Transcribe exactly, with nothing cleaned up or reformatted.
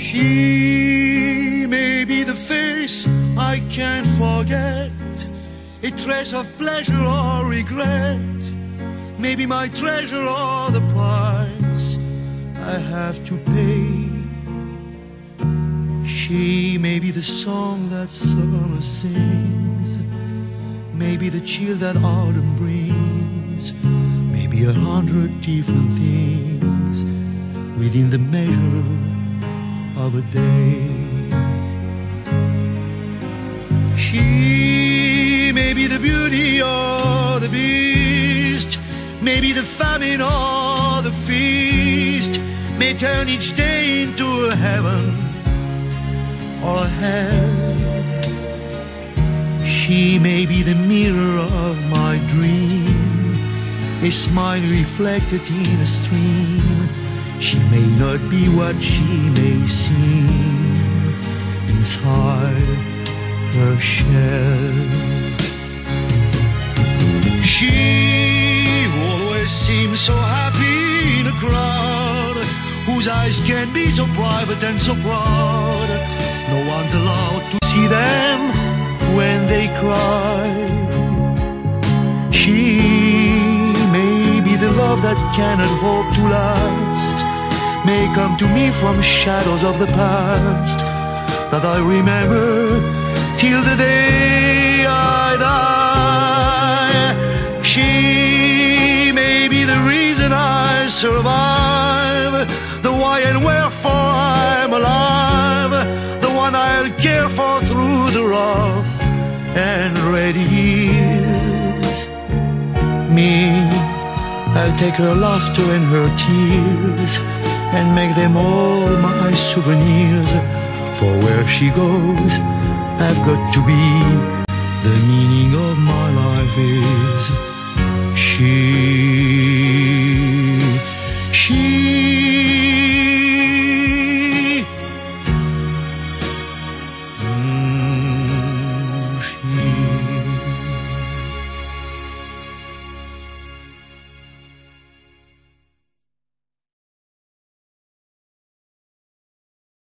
She may be the face I can't forget, a trace of pleasure or regret, maybe my treasure or the price I have to pay. She may be the song that summer sings, maybe the chill that autumn brings, maybe a hundred different things within the measure of a day. She may be the beauty or the beast, maybe the famine or the feast, may turn each day into a heaven or a hell. She may be the mirror of my dream, a smile reflected in a stream. She may not be what she may seem inside her shell. She who always seems so happy in a crowd, whose eyes can be so private and so proud, no one's allowed to see them when they cry. She may be the love that cannot hope to last, may come to me from shadows of the past that I remember till the day I die. She may be the reason I survive, the why and wherefore I'm alive, the one I'll care for through the rough and ready years. Me, I'll take her laughter and her tears and make them all my souvenirs. For where she goes, I've got to be. The meaning of my life is